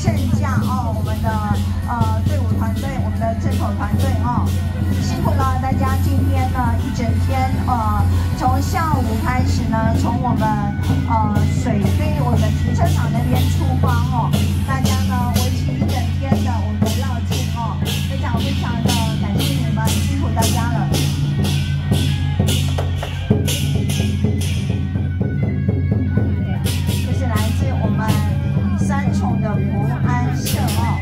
圣驾哦，我们的队伍团队，我们的正口团队哦，辛苦了大家！今天呢一整天从下午开始呢，从我们水滨我们的停车场那边出发哦，大家呢维持一整天的我们的绕境哦，非常非常的感谢你们，辛苦大家了。 的福安社哦，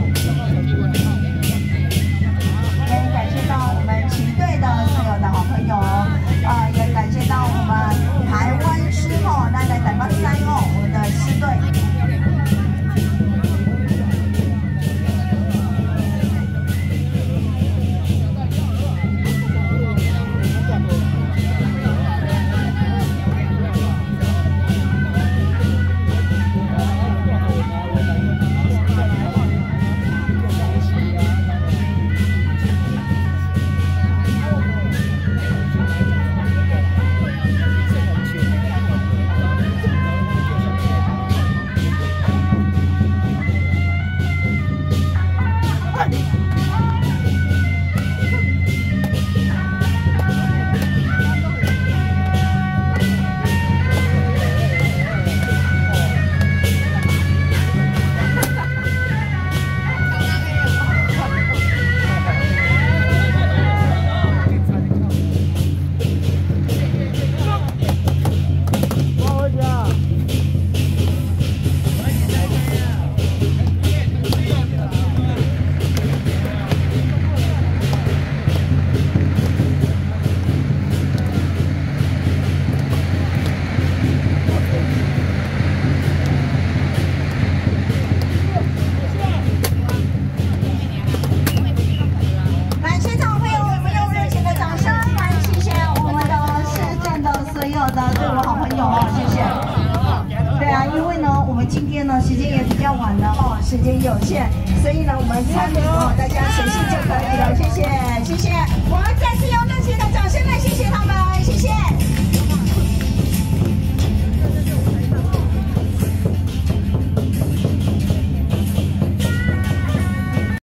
也感谢到我们旗队的所有的好朋友，也感谢到我们台湾师哦，那在台湾山哦，我们的师队。 今天呢，时间也比较晚了哦，时间有限，所以呢，我们参与哦，大家随性就可以了，谢谢，谢谢。